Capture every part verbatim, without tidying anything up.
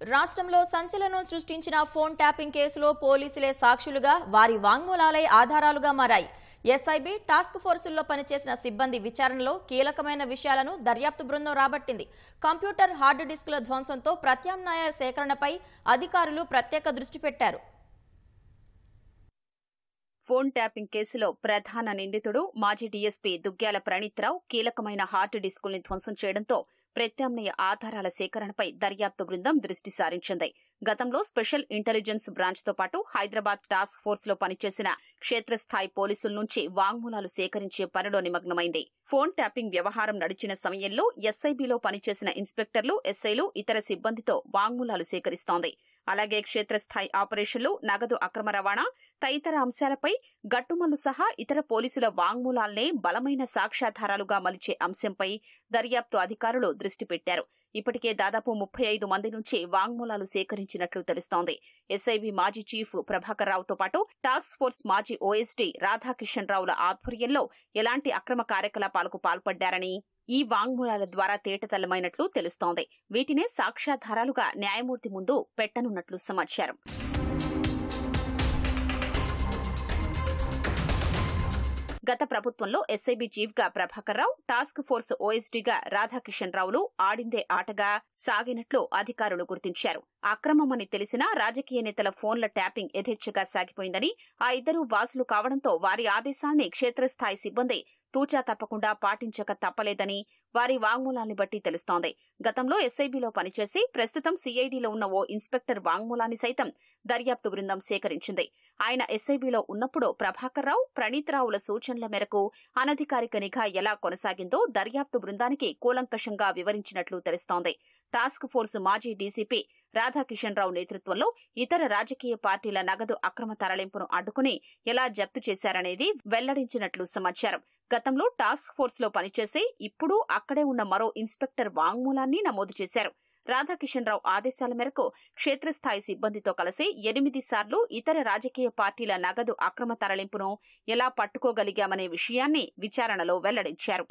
రాష్ట్రంలో సంచలనం సృష్టించిన ఫోన్ ట్యాపింగ్ కేసులో పోలీసులే సాక్షులుగా వారి వాంగ్మూలాలే ఆధారాలుగా మారాయి. ఎస్ఐబి టాస్క్ ఫోర్సుల్లో పనిచేసిన సిబ్బంది విచారణలో కీలకమైన విషయాలను దర్యాప్తు బృందం రాబట్టింది. కంప్యూటర్ హార్డ్ డిస్కుల ధ్వంసంతో ప్రత్యామ్నాయ సేకరణపై అధికారులు ప్రత్యేక దృష్టి పెట్టారు. ఫోన్ ట్యాపింగ్ కేసులో ప్రధాన నిందితుడు మాజీ డీఎస్పీ దుగ్గ్యాల ప్రణీత్రావు కీలకమైన హార్డ్ డిస్కుల్ని ధ్వంసం చేయడంతో ప్రత్యామ్నాయ ఆధారాల సేకరణపై దర్యాప్తు బృందం దృష్టి సారించింది. గతంలో స్పెషల్ ఇంటెలిజెన్స్ బ్రాంచ్ తో పాటు హైదరాబాద్ టాస్క్ ఫోర్స్ లో పనిచేసిన క్షేత్రస్థాయి పోలీసుల నుంచి వాంగ్మూలాలు సేకరించే పనిలో నిమగ్నమైంది. ఫోన్ ట్యాపింగ్ వ్యవహారం నడిచిన సమయంలో ఎస్ఐబిలో పనిచేసిన ఇన్స్పెక్టర్లు, ఎస్ఐలు, ఇతర సిబ్బందితో వాంగ్మూలాలు సేకరిస్తోంది. అలాగే క్షేత్రస్థాయి ఆపరేషన్లు, నగదు అక్రమ రవాణా తదితర అంశాలపై గట్టుమల్లు సహా ఇతర పోలీసుల వాంగ్మూలాల్నే బలమైన సాక్ష్యాధారాలుగా మలిచే అంశంపై దర్యాప్తు అధికారులు దృష్టి పెట్టారు. ఇప్పటికే దాదాపు ముప్పై ఐదు మంది నుంచి వాంగ్మూలాలు సేకరించినట్లు తెలుస్తోంది. ఎస్ఐబి మాజీ చీఫ్ ప్రభాకర్ రావుతో పాటు టాస్క్ ఫోర్స్ మాజీ ఓఎస్డీ రాధాకిషన్ రావుల ఆధ్వర్యంలో ఎలాంటి అక్రమ కార్యకలాపాలకు పాల్పడ్డారని ఈ వాంగ్మూలాల ద్వారా తేటతెల్లమైనట్లు తెలుస్తోంది. వీటినే సాక్ష్యాధారాలుగా న్యాయమూర్తి ముందు పెట్టనున్నట్లు సమాచారం. గత ప్రభుత్వంలో ఎస్ఐబి చీఫ్ గా ప్రభాకర్ రావు, టాస్క్ ఫోర్స్ ఓఎస్డీగా రాధాకిషన్ రావులు ఆడిందే ఆటగా సాగినట్లు అధికారులు గుర్తించారు. అక్రమమని తెలిసినా రాజకీయ నేతల ఫోన్ల ట్యాపింగ్ యథేచ్ఛగా సాగిపోయిందని, ఆ ఇద్దరు బాసులు కావడంతో వారి ఆదేశాల్ని క్షేత్రస్థాయి సిబ్బంది తూచా తప్పకుండా పాటించక తప్పలేదని వారి వాంగ్మూలాన్ని బట్టి తెలుస్తోంది. గతంలో ఎస్ఐబిలో పనిచేసి ప్రస్తుతం సిఐడిలో ఉన్న ఓ ఇన్స్పెక్టర్ వాంగ్మూలాన్ని సైతం దర్యాప్తు బృందం సేకరించింది. ఆయన ఎస్ఐబిలో ఉన్నప్పుడు ప్రభాకర్ రావు, ప్రణీత్రావుల సూచనల మేరకు అనధికారిక నిఘా ఎలా కొనసాగిందో దర్యాప్తు బృందానికి కూలంకషంగా వివరించినట్లు తెలుస్తోంది. టాస్క్ ఫోర్స్ మాజీ డీసీపీ రాధాకిషన్ రావు నేతృత్వంలో ఇతర రాజకీయ పార్టీల నగదు అక్రమ తరలింపును అడ్డుకుని ఎలా జప్తు చేశారనేది వెల్లడించినట్లు సమాచారం. గతంలో టాస్క్ ఫోర్స్ లో పనిచేసి ఇప్పుడు అక్కడే ఉన్న మరో ఇన్స్పెక్టర్ వాంగ్మూలాన్ని నమోదు చేశారు. రాధాకిషన్ రావు ఆదేశాల మేరకు క్షేత్రస్థాయి సిబ్బందితో కలిసి ఎనిమిది సార్లు ఇతర రాజకీయ పార్టీల నగదు అక్రమ తరలింపును ఎలా పట్టుకోగలిగామనే విషయాన్ని విచారణలో వెల్లడించారు.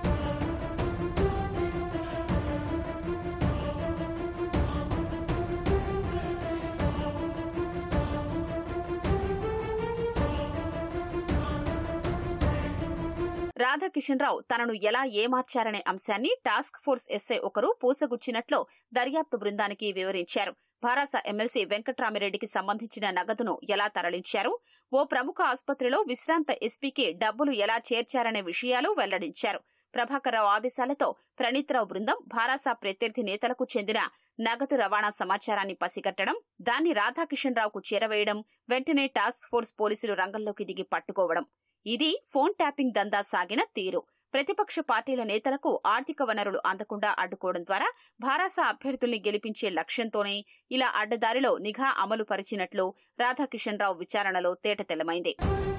రాధాకిషన్ రావు తనను ఎలా ఏమార్చారనే అంశాన్ని టాస్క్ ఫోర్స్ ఎస్ఐ ఒకరు పూసగుచ్చినట్లు దర్యాప్తు బృందానికి వివరించారు. భారాస ఎమ్మెల్సీ వెంకట్రామిరెడ్డికి సంబంధించిన నగదును ఎలా తరలించారు, ఓ ప్రముఖ ఆసుపత్రిలో విశ్రాంత ఎస్పీకి డబ్బులు ఎలా చేర్చారనే విషయాలు వెల్లడించారు. ప్రభాకర్ రావు ఆదేశాలతో ప్రణీత్రావు బృందం భారాస ప్రత్యర్థి నేతలకు చెందిన నగదు రవాణా సమాచారాన్ని పసిగట్టడం, దాన్ని రాధాకిషన్ రావుకు చేరవేయడం, వెంటనే టాస్క్ ఫోర్స్ పోలీసులు రంగంలోకి దిగి పట్టుకోవడం, ఇది ఫోన్ ట్యాపింగ్ దందా సాగిన తీరు. ప్రతిపక్ష పార్టీల నేతలకు ఆర్థిక వనరులు అందకుండా అడ్డుకోవడం ద్వారా భారాస అభ్యర్థుల్ని గెలిపించే లక్ష్యంతోనే ఇలా అడ్డదారిలో నిఘా అమలు పరిచినట్లు రాధాకిషన్ రావు విచారణలో తేటతెల్లమైంది.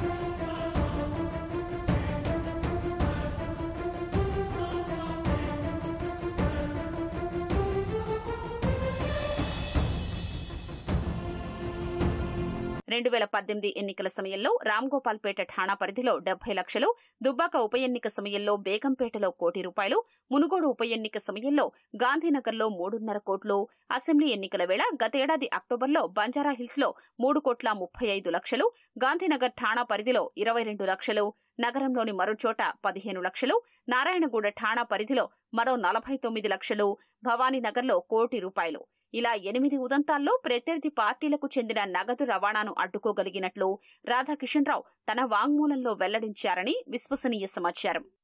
రెండు వేల పద్దెనిమిది ఎన్నికల సమయంలో రామ్గోపాల్పేట ఠాణా పరిధిలో డెబ్బై లక్షలు, దుబ్బాక ఉప ఎన్నిక సమయంలో బేగంపేటలో కోటి రూపాయలు, మునుగోడు ఉప ఎన్నిక సమయంలో గాంధీనగర్లో మూడున్నర కోట్లు, అసెంబ్లీ ఎన్నికల వేళ గతేడాది అక్టోబర్లో బంజారాహిల్స్ లో మూడు కోట్ల ముప్పై ఐదు లక్షలు, గాంధీనగర్ ఠాణా పరిధిలో ఇరవై రెండు లక్షలు, నగరంలోని మరో చోట పదిహేను లక్షలు, నారాయణగూడ ఠాణా పరిధిలో మరో నలభై తొమ్మిది లక్షలు, భవానీనగర్లో కోటి రూపాయలు ఇలా ఎనిమిది ఉదంతాల్లో ప్రత్యర్థి పార్టీలకు చెందిన నగదు రవాణాను అడ్డుకోగలిగినట్లు రాధాకిషన్ రావు తన వాంగ్మూలంలో వెల్లడించారని విశ్వసనీయ సమాచారం.